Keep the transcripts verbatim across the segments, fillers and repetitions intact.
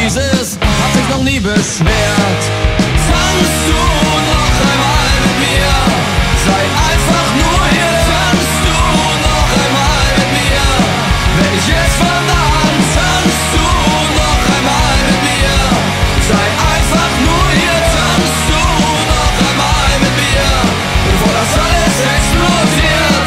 dieses hat sich noch nie beschwert. Tanzt du noch einmal mit mir? Sei einfach nur hier. Tanzt du noch einmal mit mir? Wenn ich jetzt verdammt, tanzt du noch einmal mit mir? Sei einfach nur hier. Tanzt du noch einmal mit mir? Bevor das alles explodiert.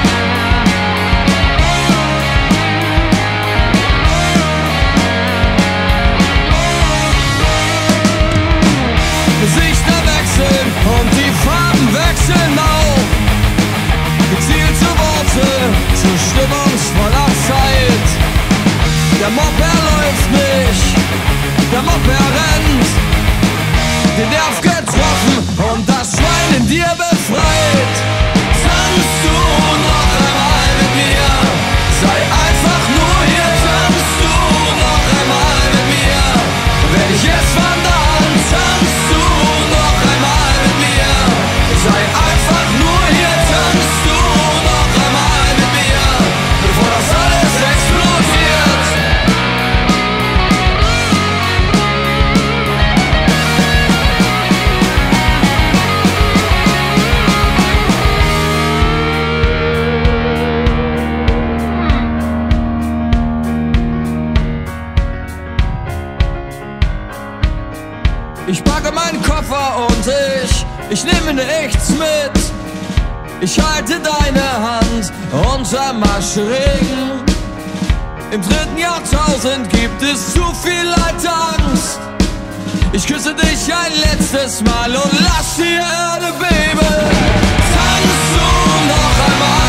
Gesichter wechseln und die Farben wechseln auch. Gezielte Worte zu stimmungsvoller Zeit. Der Mob, er läuft nicht, der Mob, er rennt. Den Nerv getroffen und das Schwein in dir befreit. Tanzt du noch einmal mit mir? Sei einfach nur hier. Tanzt du noch einmal mit mir? Wenn ich jetzt verdammt, tanzt du noch einmal mit mir? Sei einfach nur hier. Tanzt du noch einmal mit mir? Bevor das alles explodiert. Ich packe meinen Koffer und ich, ich nehme nichts mit. Ich halte deine Hand unterm Marschregen. Im dritten Jahrtausend gibt es zu viel Leid, Angst. Ich küsse dich ein letztes Mal und lass die Erde beben. Tanzt du noch einmal?